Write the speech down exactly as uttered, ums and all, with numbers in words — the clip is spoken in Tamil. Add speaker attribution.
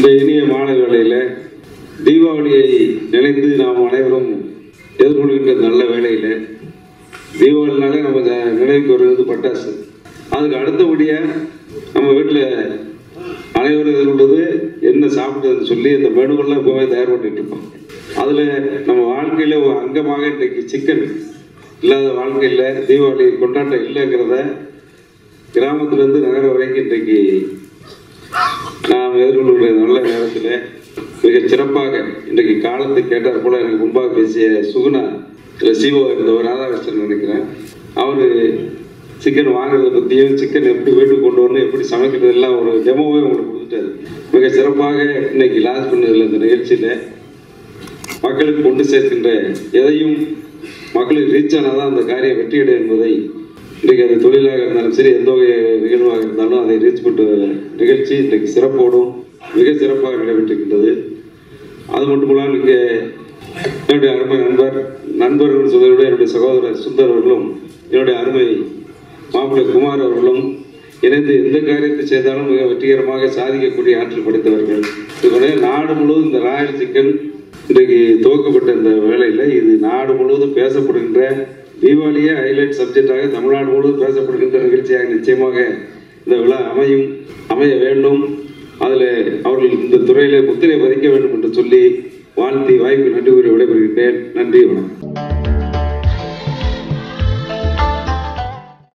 Speaker 1: இந்த இனிய மாலை வேளையில் தீபாவளியை நினைத்து நாம் அனைவரும் எதிர்கொள்கின்ற நல்ல வேளையில் தீபாவளினாலே நம்ம நினைவுக்கு வருவது பட்டாசு. அதுக்கு அடுத்தபடியாக நம்ம வீட்டில் அனைவரும் எதிர்கொள்வது என்ன சாப்பிட்டதுன்னு சொல்லி இந்த மெனுவெல்லாம் எப்போவுமே தயார் பண்ணிட்டு இருப்போம். அதில் நம்ம வாழ்க்கையில் ஒரு அங்கமாக இன்றைக்கு சிக்கன் இல்லாத வாழ்க்கையில் தீபாவளி கொண்டாட்டம் இல்லைங்கிறத கிராமத்திலேருந்து நகரம் வரைக்கும் இன்றைக்கு நாம் எதிர்கொள்ளுடைய நல்ல நேரத்தில் மிக சிறப்பாக இன்றைக்கு காலத்தை கேட்டார் போல எனக்கு முன்பாக பேசிய சுகுணா இல்லை சிஓ இருந்தவர் ராதாகிருஷ்ணன் நினைக்கிறேன். அவர் சிக்கன் வாங்குறதை பற்றியும் சிக்கன் எப்படி வீட்டுக்கு கொண்டு வரணும் எப்படி சமைக்கிறது எல்லாம் ஒரு டெமோவே உங்களுக்கு கொடுத்துட்டாரு. மிக சிறப்பாக இன்னைக்கு லான்ச் பண்ணதில் இந்த நிகழ்ச்சியில் மக்களுக்கு கொண்டு சேர்க்கின்ற எதையும் மக்களுக்கு ரீச் ஆனால் தான் அந்த காரியம் வெற்றியடை என்பதை இன்றைக்கு அது தொழிலாக இருந்தாலும் சரி எந்த வகை நிகழ்வாக இருந்தாலும் அதை ரீச் பண்ணுற நிகழ்ச்சி இன்றைக்கு சிறப்போடும் மிக சிறப்பாக நடைபெற்றிருக்கின்றது. அது மட்டுமில்லாமல் இங்கே என்னுடைய அருமை நண்பர் நண்பர்கள் சொல்வதை விட என்னுடைய சகோதரர் சுந்தர் அவர்களும் என்னுடைய அருமை மாப்பிள்ளை குமார் அவர்களும் இணைந்து எந்த காரியத்தை செய்தாலும் மிக வெற்றிகரமாக சாதிக்கக்கூடிய ஆற்றல் படைத்தவர்கள். இதுவரை நாடு முழுவதும் இந்த ராயல் சிக்கன் இன்றைக்கு துவக்கப்பட்ட இந்த வேளையில் இது நாடு முழுவதும் பேசப்படுகின்ற தீபாவளியே ஹைலைட் சப்ஜெக்டாக தமிழ்நாடு முழுவதும் பேசப்படுகின்ற நிகழ்ச்சியாக நிச்சயமாக இந்த விழா அமையும் அமைய வேண்டும். அதில் அவர்கள் இந்த துறையில் முத்திரை பதிக்க வேண்டும் என்று சொல்லி வாழ்த்தி வாய்ப்பு நன்றி கூறி விடைபெறுகின்றேன். நன்றி, வணக்கம்.